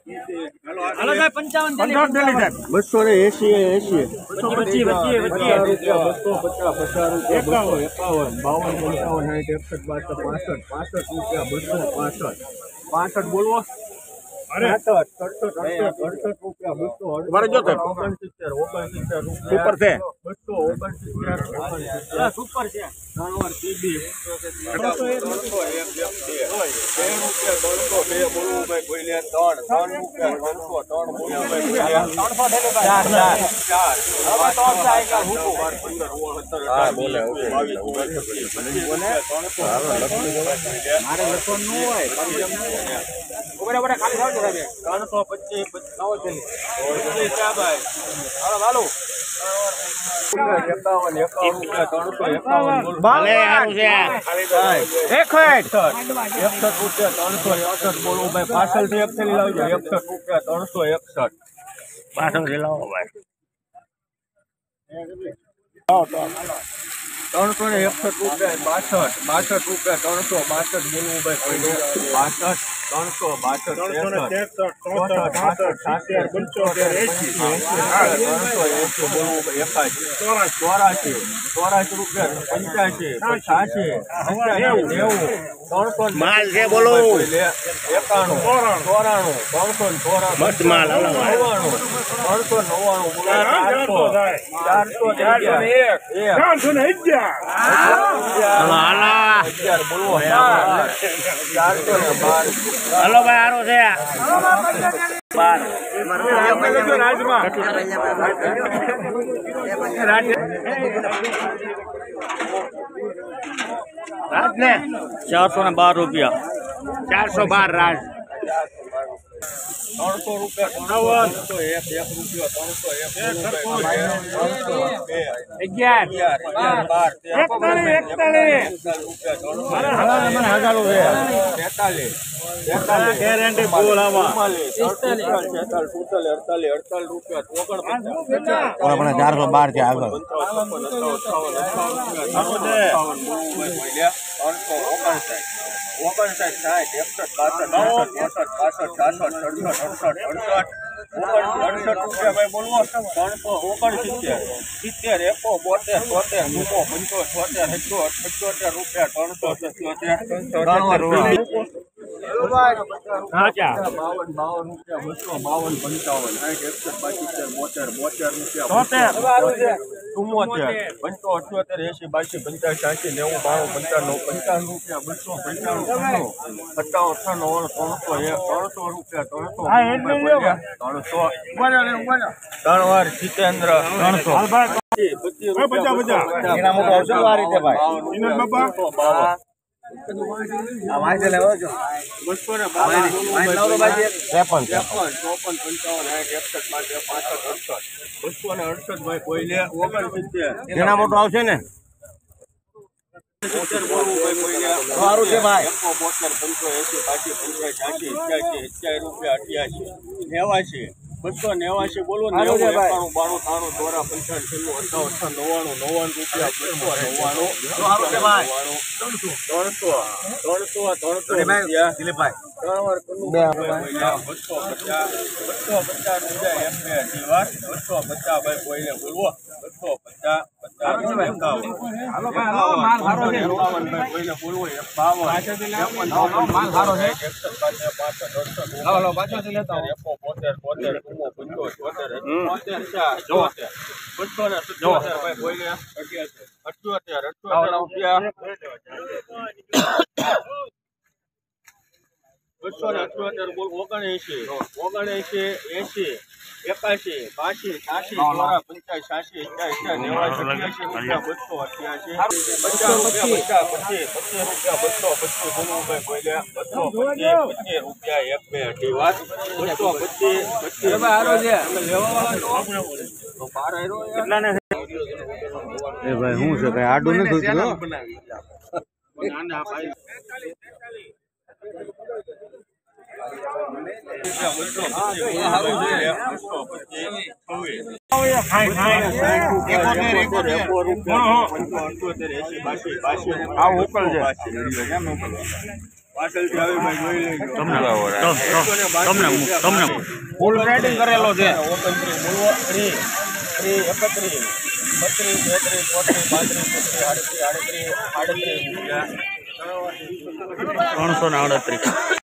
હાલો સાહેબ 55 280 વચ્ચે 65 બોલવો 68 રૂપિયા 269 સુપર છે પાછળ થી 361 રૂપિયા 62 રૂપિયા 362 બોલવું ભાઈ 84 રૂપિયા 85 88 માલ છે બોલો 91 94 મસ્ત માલ 412 હલો ભાઈ આરો છે રાજ ને 412 રૂપિયા 412 રાજ 300 રૂપિયા 43 ગેરંટી બોલ આમાં 48 રૂપિયા 412 છે આગળ 68 ભાઈ બોલવો 369 70 એકો 72 રૂપિયા 268 ભાઈ કોઈ લે 69 એના મોટો આવશે ને સારું છે ભાઈ 85 રૂપિયા 88 289 બોલો 92 93 ભાઈ હું છે કઈ આડું નથી પાછળથી આવી ભાઈ જોઈ લેજો. તમને ફૂલ રેડિંગ કરેલો છે. 338.